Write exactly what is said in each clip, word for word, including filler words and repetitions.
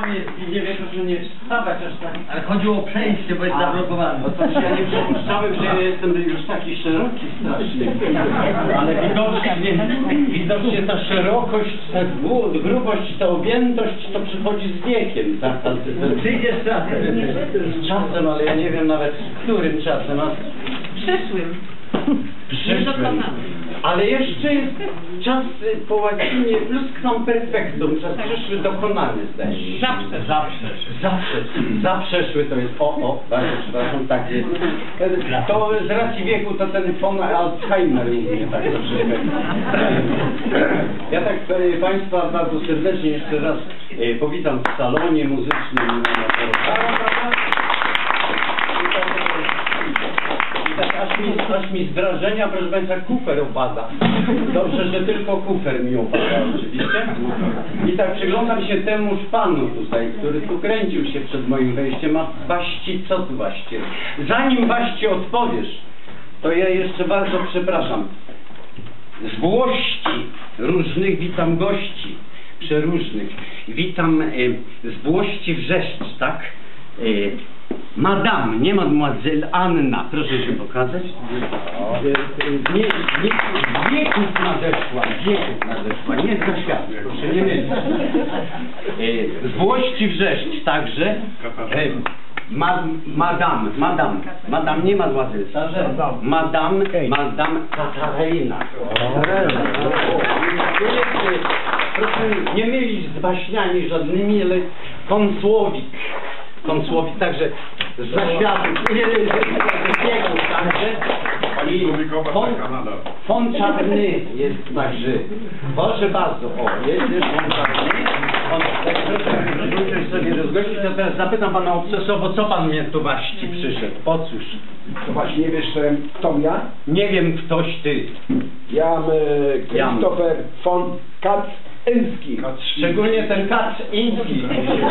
panie Zbigniewie, proszę nie wstawać aż tak. Ale chodziło o przejście, bo jest zablokowany. No to ja nie przypuszczałem, że ja jestem już taki szeroki strasznie. Ale widocznie, widocznie ta szerokość, ta grubość, ta objętość to przychodzi z wiekiem. Tak? Przyjdzie z czasem. Z czasem, ale ja nie wiem nawet z którym czasem. A... Przyszłym. Przyszłym. Ale jeszcze jest czas po łacinie plusquam perfectum, czas przyszły dokonany, zdaje się. Zawsze. Zawsze. Zawsze. Zaprzeszły to jest. O, o, bardzo przepraszam, tak jest. To z racji wieku to ten von Alzheimer mnie tak troszeczkę. Ja tak e, Państwa bardzo serdecznie jeszcze raz e, powitam w salonie muzycznym. Tak, aż mi, aż mi z wrażenia, proszę Państwa, kufer opada. Dobrze, że tylko kufer mi opada oczywiście. I tak przyglądam się temuż panu tutaj, który tu kręcił się przed moim wejściem. A Waści, co tu Waście? Zanim Waści odpowiesz, to ja jeszcze bardzo przepraszam. Z Włości różnych witam gości, przeróżnych. Witam e, z Włości Wrzeszcz, tak? E, Madame, nie mademoiselle Anna, proszę się pokazać. Nie, nie, wieków nadeszła, wieków nadeszła, nie za świat, proszę nie mylić. E, z Włości Wrzeszcz także. E, ma, madame, madame, madame, nie mademoiselle, także madame, madame Katarzyna. Proszę nie mylić z baśniami żadnymi, ale konsłowik. Konsłowik także z zaświatów, wieków także. I Fon Czarny jest także. Proszę bardzo, o, jest też Fon Czarny. On, tak, proszę, proszę sobie rozgościć, to teraz zapytam pana obcesowo, co pan mnie tu właśnie przyszedł? Po cóż? To właśnie nie wiesz, kto ja? Nie wiem, ktoś ty. Jam Christopher von Kaczyński. Szczególnie ten Kaczyński.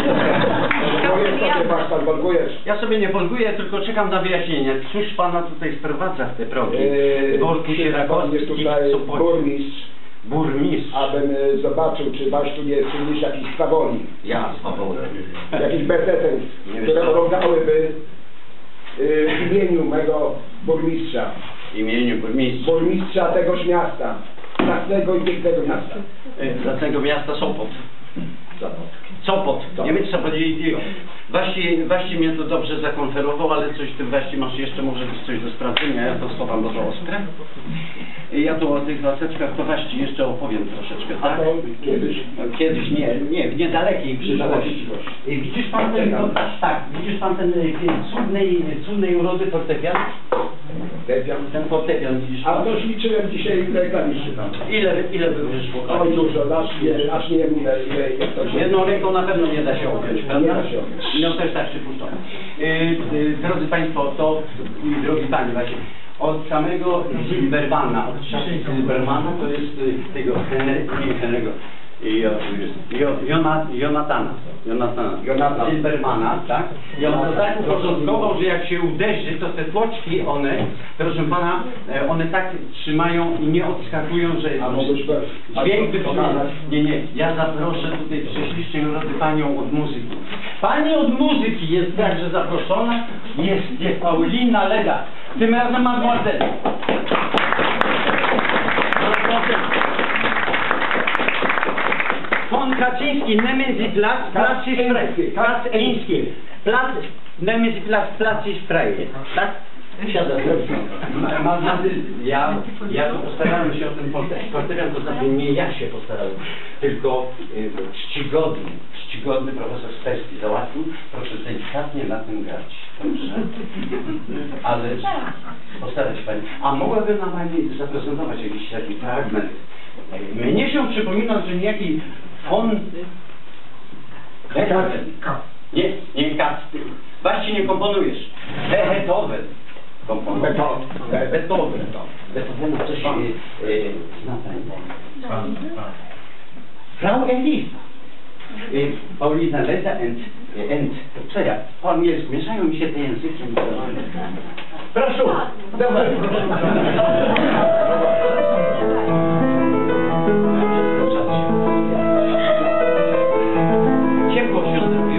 Ja sobie nie polguję, tylko czekam na wyjaśnienie. Cóż pana tutaj sprowadza w te progi? Dworku Sierakowskich, tutaj burmistrz. Burmistrz. Abym e, zobaczył, czy waś tu nie przyniesie jakiś swawoli. Ja swawolę. Jakiś betetens, które oglądałyby e, w imieniu mego burmistrza. W imieniu burmistrza. Burmistrza tegoż miasta. Zacnego i pięknego miasta. Zacnego miasta Sopot. Sopot. Nie wiem, co powiedzieli. Właśnie, właśnie mnie to dobrze zakonferował, ale coś ty właśnie masz jeszcze może coś do sprawdzenia. Ja to schowam, bo to ostre. Ja tu o tych laseczkach to właśnie jeszcze opowiem troszeczkę, tak? A to kiedyś? No, kiedyś nie, nie, w niedalekiej przyszłości. Widzisz pan ten, no, tak, widzisz pan ten cudnej, cudnej urody fortepian? Fortepian. Ten fortepian, widzisz A pan? to liczyłem dzisiaj w reklamiszy tam. Ile, ile by wyszło? Oj dużo, aż nie, aż nie wiem ile, ile jak to się... Jedną ręką na pewno nie da się objąć, prawda? Nie da się objąć. No też tak przypuszczam. Yy, yy, drodzy Państwo, to, i drogi Panie właśnie, od samego Zilbermana, od czasów Zilbermana to jest y, tego Henry, nie Henry'ego, Jo, jo, Jona, Jonatana, Jonatana, Jonathan. Zilbermana, tak? I on to tak uporządkował, że jak się uderzy, to te tłoczki, one, proszę Pana, one tak trzymają i nie odskakują, że A możesz dźwięk wykonać. Nie, nie, ja zaproszę tutaj prześlicznej urody Panią od muzyki. Pani od muzyki jest także zaproszona, jest, jest Paulina Leda, tym razem mademoiselle. Von Kaczyński, Nemenzy Plac, Plac ist frei. Kaczyński, Plac, Nemenzy Plac, Plac ist frei. Tak? Siada. Ja, ja to postarałem się o ten fortepian, to znaczy nie ja się postarałem, tylko y, czcigodny, czcigodny profesor Sterski załatwił, proszę delikatnie na tym grać. Dobrze? Ale postarać się Pani. A mogłaby nam Pani zaprezentować jakiś taki fragment? Mnie się przypomina, że niejaki von Beethoven. Nie, nie Kacty. Właśnie nie komponujesz. Beethoven. Komponuje. Beethoven. Beethoven. Beethoven coś e, e, zna Pani. Frau Elisa. Paulina Leda and, and co ja? Po angielsku. Mieszają mi się te języki. Proszę. Dobra. Ciepło w środku.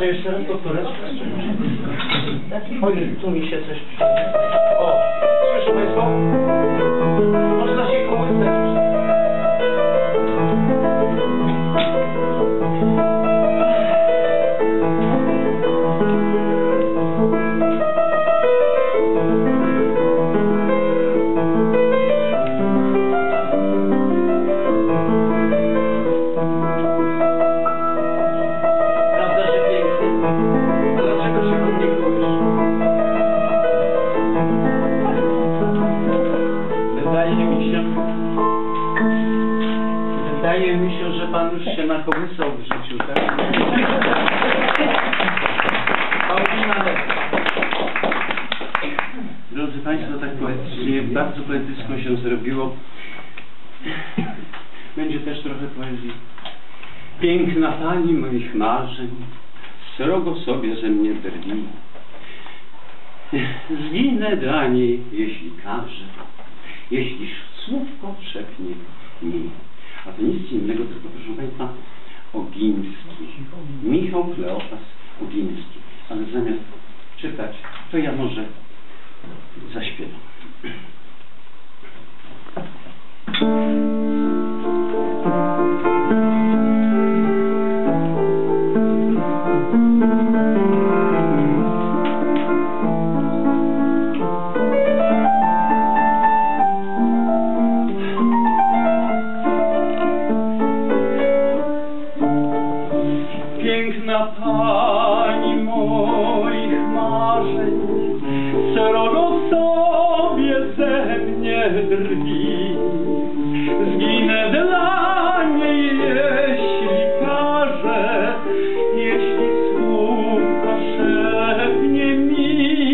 jeszcze raz powtórz. Oj, tu mi się coś przyda. O, słyszę Państwo? Można się komuś zdać. Wydaje mi się, że Pan już się nakołysał w życiu, tak? Paulina Lewka. Drodzy Państwo, tak poetycznie, bardzo poetycko się zrobiło. Będzie też trochę poezji. Piękna Pani moich marzeń, srogo sobie ze mnie drwi. Zginę dla niej, jeśli każe, jeśli słówko szepnie mi. A to nic innego, tylko proszę Państwa, Ogiński. Michał Kleopas Ogiński. Ale zamiast czytać, to ja może zaśpiewam. Piękna Pani moich marzeń, srogo sobie ze mnie drwi. Zginę dla niej, jeśli każe, jeśli słówko szepnie mi.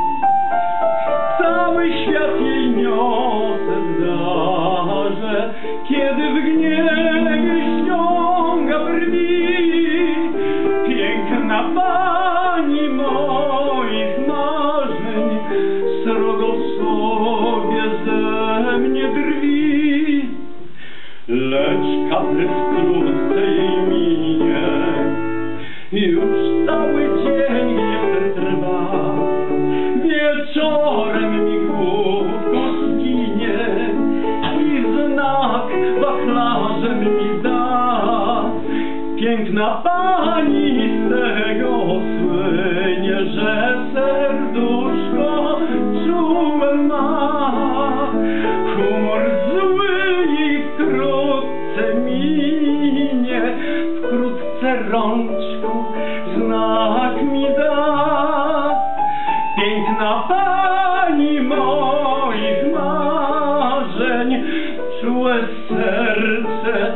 Cały świat jej niosę darzę, kiedy w gniewie ściąga brwi. Piękna Pani moich marzeń, srogo sobie ze mnie drwi. Lecz kadr wkrótce jej minie, już cały dzień gdzieś trwa. Wieczorem mi główko zginie i znak wachlarzem mi da. Piękna Pani z tego słynie, że serduszko czułe ma. Humor zły i wkrótce minie, wkrótce rączką znak mi da. Piękna Pani moich marzeń, czułe serce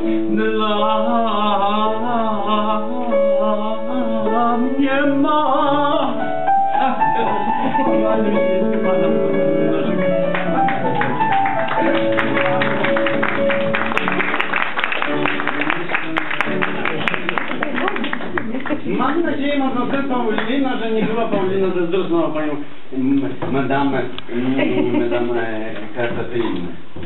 dla mnie ma. Mam nadzieję, Mademoiselle Paulina, że nie była Paulina zazdrosna o Panią Madame, Madame Katarynę.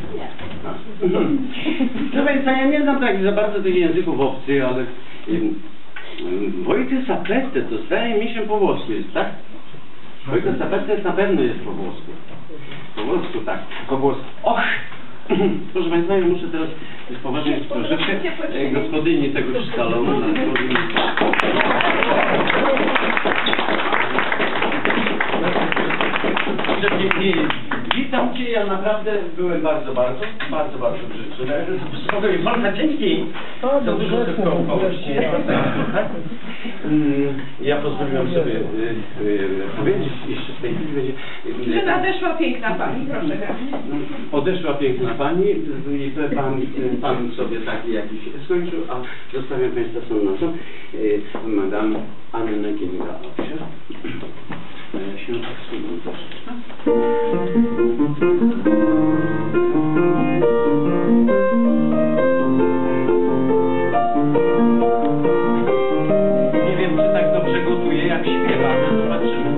Proszę Państwa, ja nie znam tak za bardzo tych języków obcych, ale Wojtek Sapete to zdaje mi się po włosku jest, tak? Wojtek Sapete na pewno jest po włosku. Po włosku, tak. Po włosku. Och! Proszę Państwa, ja muszę teraz poważnie troszeczkę gospodyni tego salonu. Witam Cię, ja naprawdę byłem bardzo, bardzo, bardzo, bardzo grzeczny. Spokojnie, Pan Kaczyński. To dużo tylko okołości. Ja pozwoliłem sobie powiedzieć jeszcze w tej chwili będzie... Że nadeszła piękna Pani, proszę grać. Odeszła piękna Pani i Pan, pan sobie taki jakiś skończył, a zostawiam Państwa są naszą Madame Annę Kinga-Oscher. Ja się odsunę troszeczkę. Nie wiem, czy tak dobrze gotuje, jak śpiewa, ale zobaczymy.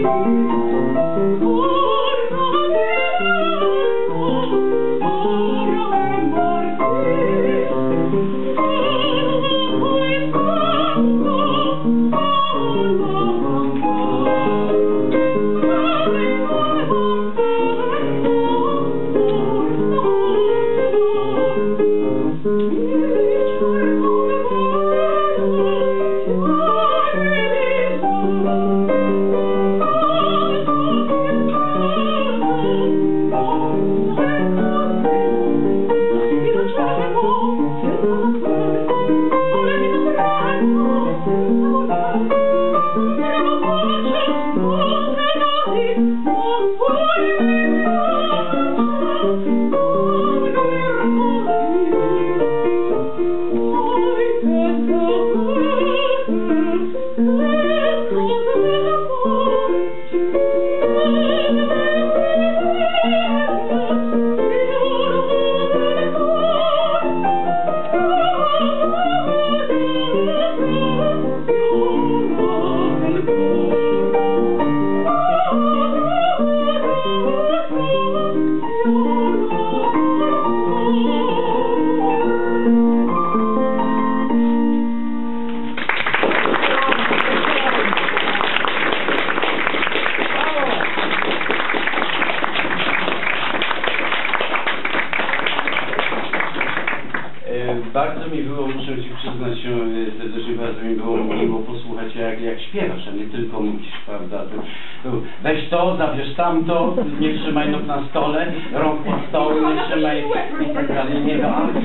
Bardzo mi było, muszę Ci przyznać się serdecznie, bardzo mi było miło posłuchać, jak, jak śpiewasz, a nie tylko mówisz, prawda? To, to weź to, zabierz tamto, nie trzymaj nóg na stole, rąk pod stołem, nie trzymaj i tak dalej, nie no, ale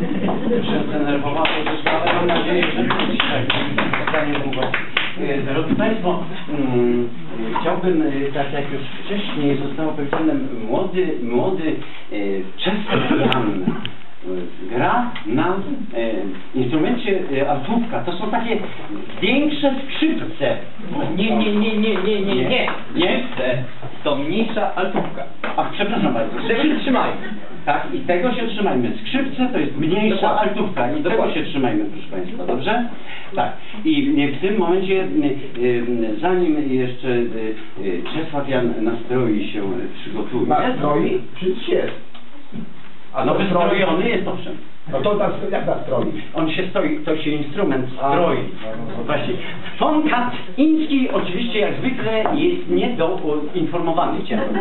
się zdenerwowało też, ale mam nadzieję, że dzisiaj tak niedługo. Drodzy Państwo, hmm, chciałbym, tak jak już wcześniej zostało powiedziane, młody, młody e, Czesław Jan gra na e, instrumencie e, altówka. To są takie większe skrzypce. Nie, nie, nie, nie, nie, nie, nie, nie chcę. To mniejsza altówka. A przepraszam bardzo. Tego się trzymajmy. Tak, i tego się trzymajmy. Skrzypce to jest mniejsza Dokładnie. altówka i tego Dokładnie. się trzymajmy, proszę Państwa, dobrze? Tak. I w tym momencie, y, y, zanim jeszcze y, y, Czesław Jan nastroi się, przygotuje. Nastroi? Przecież jest. A no wystrojony jest, owszem. No to nas, jak nastroi? On się stoi, to się instrument A. stroi. Właśnie. Von Katiński oczywiście jak zwykle jest niedoinformowany.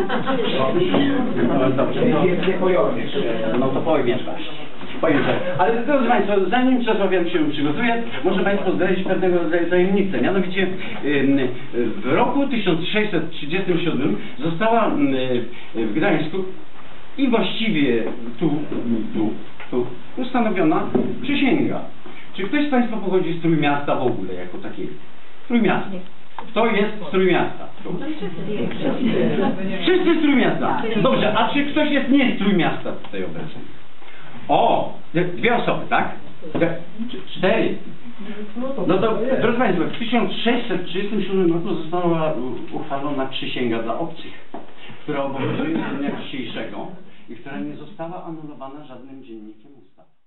No, dobrze. Jest No, niepojorny. no to powiem właśnie. Powiem tak. Ale drodzy Państwo, zanim Czesław Jan się przygotuje, może Państwo zdradzić pewnego rodzaju tajemnicę. Mianowicie ym, w roku tysiąc sześćset trzydziestym siódmym została ym, w Gdańsku i właściwie tu, tu, tu ustanowiona przysięga. Czy ktoś z Państwa pochodzi z Trójmiasta w ogóle, jako takiego? Trójmiasta. Kto jest z Trójmiasta? Tu. Wszyscy z Trójmiasta. Dobrze, a czy ktoś jest nie z Trójmiasta tutaj obecny? O! Dwie osoby, tak? Dwie, cztery. No to, proszę Państwa, w tysiąc sześćset trzydziestym siódmym roku została uchwalona przysięga dla obcych, która obowiązuje do dnia dzisiejszego i która nie została anulowana żadnym dziennikiem ustaw.